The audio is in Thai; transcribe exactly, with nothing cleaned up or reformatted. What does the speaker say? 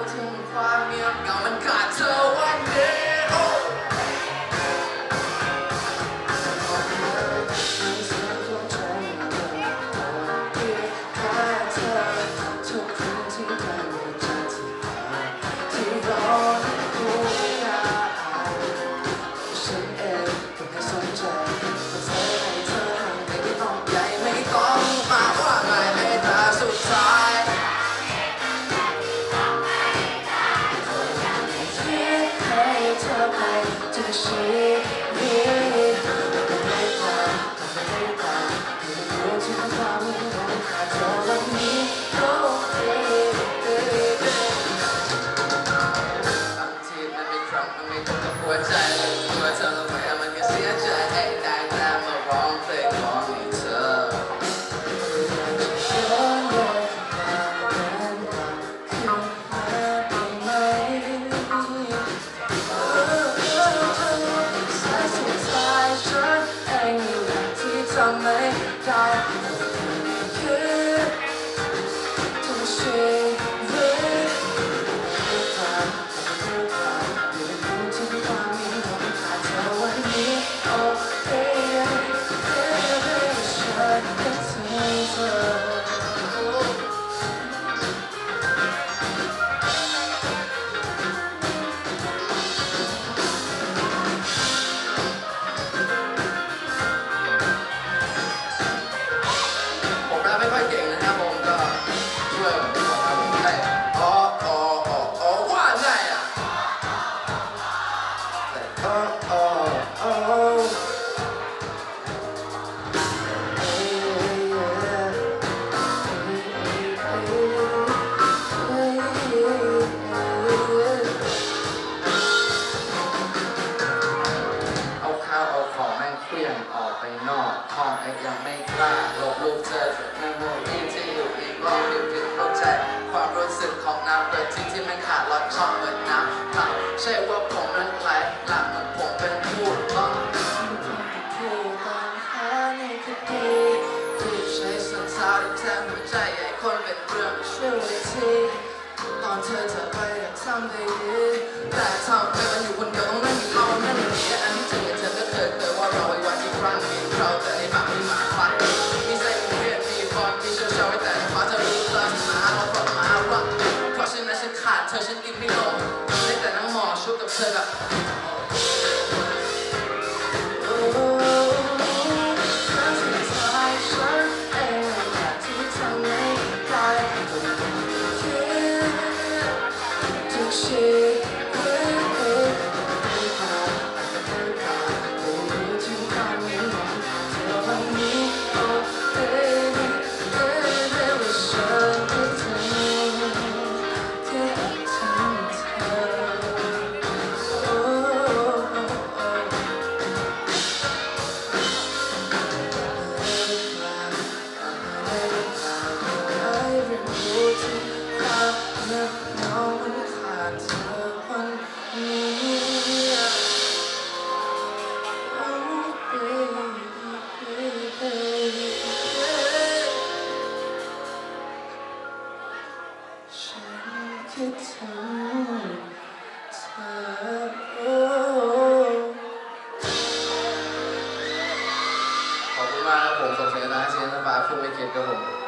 ถึงความเงียบเหงามันขาดเธอวันนี้หัวใจหัวเธอลงไปมันก็เสียใจได้แต่มาร้องเพลงของเธอย้อนเวลาเป็นวันคืนมาได้ไหมสายสุดท้ายฉันเองนี่แหละที่ทำไม่ได้คือทั้งชีวิตไม่ค่อยเก่งนะครับผมก็ช่วยผมบอกครับผมได้อ๋ออ๋ออ๋ออ๋อว่าไงอ่ะอ๋ออ๋ออ๋อเอาข้าวเอาของแม่งเคลื่อนออกไปนอกห้องไอ้ยังไม่กล้าลบรูปเธอจากเมมโมรี่ที่อยู่อีกรอบนึงถึงเข้าใจความรู้สึกของน้ำเปิดทิ้งที่มันขาดลอดช่องเหมือนน้ำผ่านใช่ว่าผมนั้นไหลหลังเหมือนผมเป็นผู้ต้องที่ตามหาในคดีที่ใช้สัญชาติแทนหัวใจใหญ่คนเป็นเรื่องช่วยไว้ทีตอนเธอเธอไปอยากทำได้ดีแต่ทำไปมันอยู่คนเดียวต้องนั่งกินเหล้านั่งอยู่นี่อันที่จริงเธอก็เคยเคยว่าเราไว้วันที่ครั้งมีเราแต่ในปากมีหมาฟันมีใจมีเรียนมีฟอนมีเชี่ยวชาญแต่ฟ้าจะรู้ตาที่มาเราฝันมาว่าเพราะฉะนั้นฉันขาดเธอฉันกินไม่ลงได้แต่นั่งมองชุบกับเธอแบบคิดถึงเธอขอบคุณมากครับผมส่งเสียงดังให้เสียงระบายพูดไม่เก็ตครับผม